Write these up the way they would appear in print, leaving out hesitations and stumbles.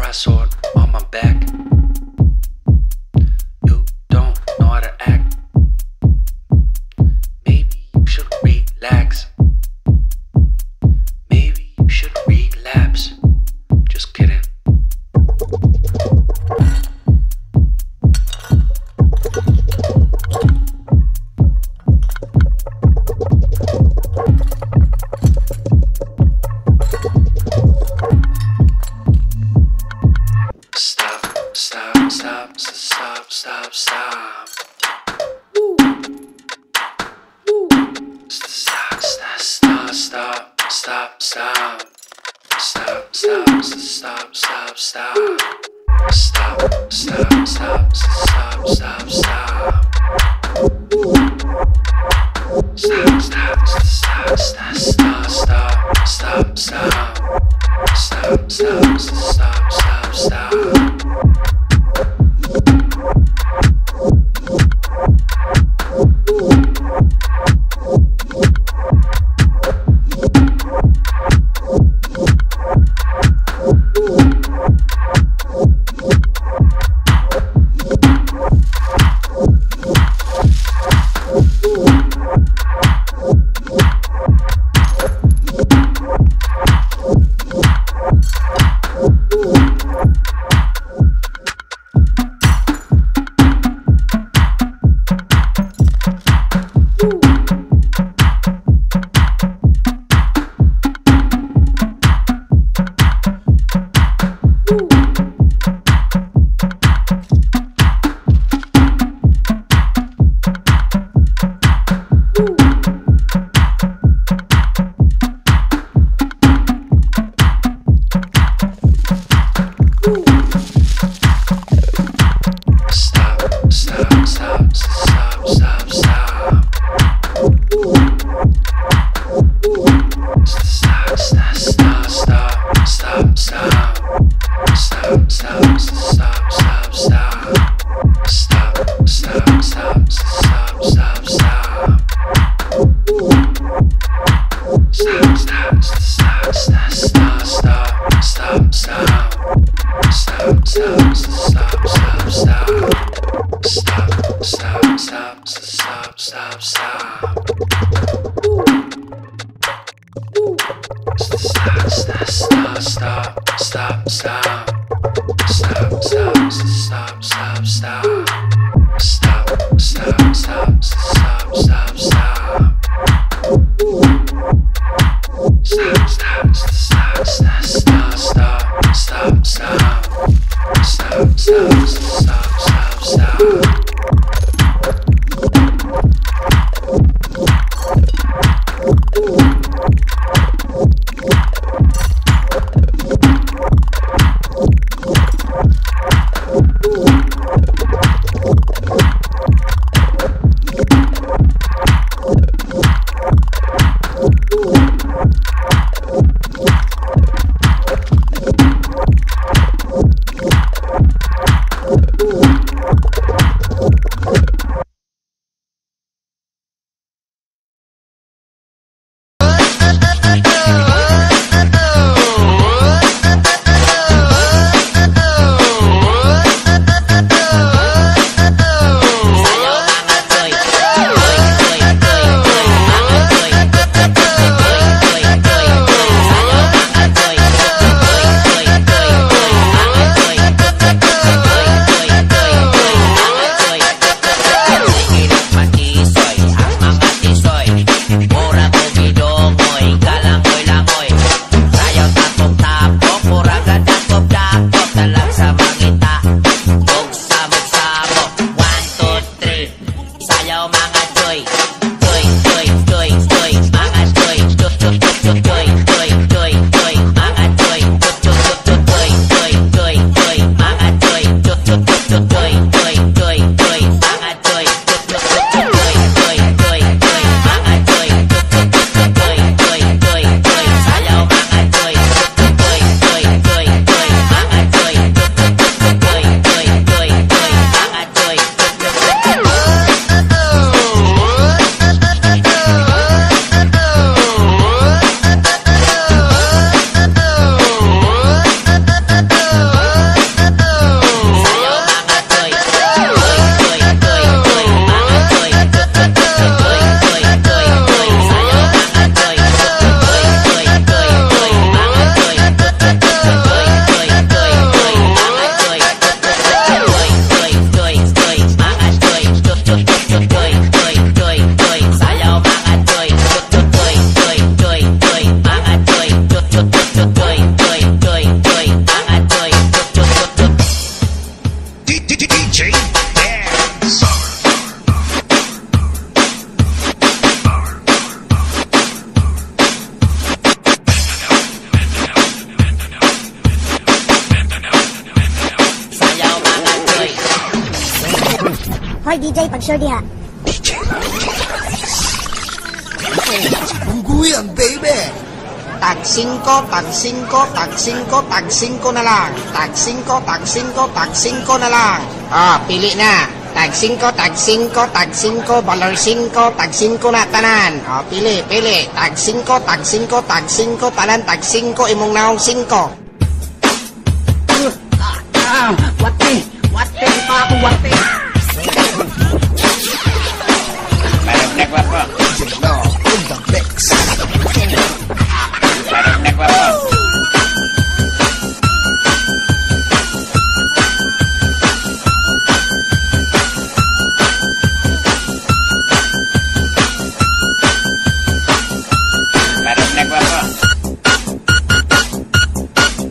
cry sword on my back. You don't know how to act. Maybe you should relax. Maybe you should relapse. Just kidding. Stop. Woo. Woo. Stop. Hoy, DJ, pag-sure diha. Bungguyan, baby! Tag 5, tag 5, tag 5, tag 5 na lang. Tag 5, tag 5, tag 5 na lang. Pili na. Tag 5, tag 5, tag 5, balor 5, tag 5 na tanan. Pili. Tag 5, tag 5, tag 5, tanan, tag 5, imong naong 5. Wate pa ako, wate. Barangdak ba po? No, in the mix. Barangdak ba po? Barangdak ba po?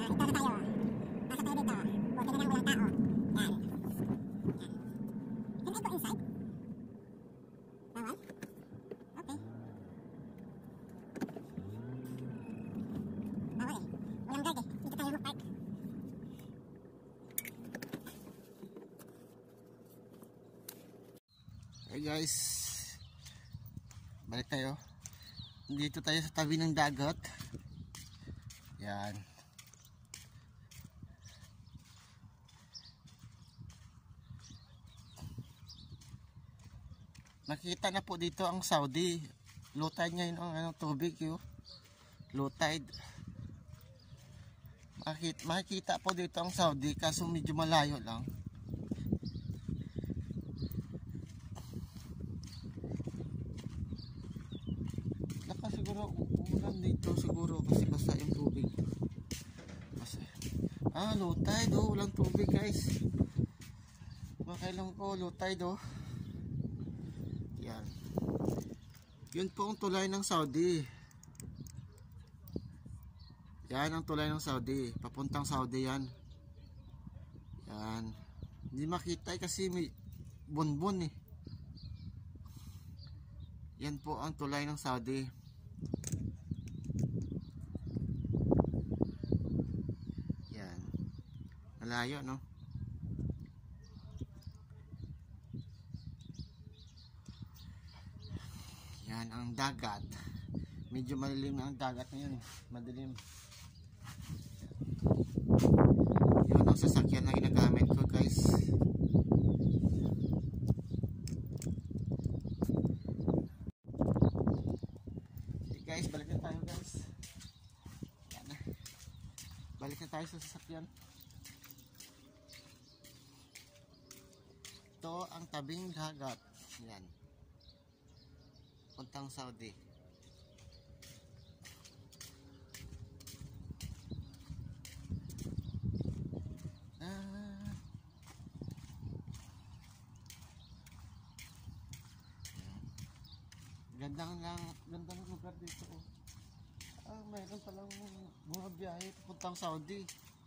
Hey guys, balik tayo. Dito tayo sa tabi ng dagat. Yan. Nakita na po dito ang Saudi. Low tide ngayon ang tubig yun. Low tide. Makikita po dito ang Saudi kaso medyo malayo lang. Baka siguro umulan dito siguro kasi basta yung tubig. Basta. Low tide oh, walang tubig guys. Makailang po low tide oh. Yan. Yun po ang tulay ng Saudi. Yan ang tulay ng Saudi. Papuntang Saudi yan. Yan. Hindi makita kasi may bunbun eh. Yan po ang tulay ng Saudi. Yan. Malayo no? Yan ang dagat. Medyo madilim na ang dagat ngayon eh. Madilim. Yun ang sasakyan na ginagamit ko guys. Okay guys, balik na tayo guys. Yan na. Balik na tayo sa sasakyan. Ito ang tabing dagat. Yan. Puntang Saudi. Gandang lugar dito oh. Mayroon palang mga biyahe puntang Saudi.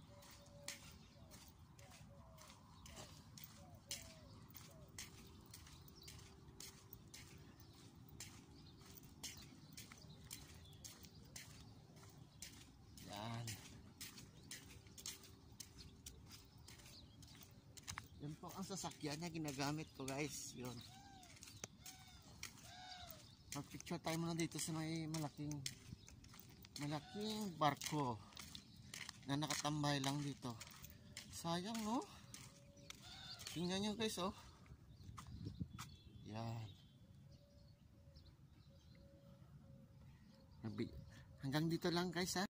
Yan po ang sasakyan na ginagamit ko guys. Yun. Mag-picture tayo muna dito sa may malaking barko na nakatambay lang dito. Sayang no? Tingnan nyo guys oh. Yan. Hanggang dito lang guys ha.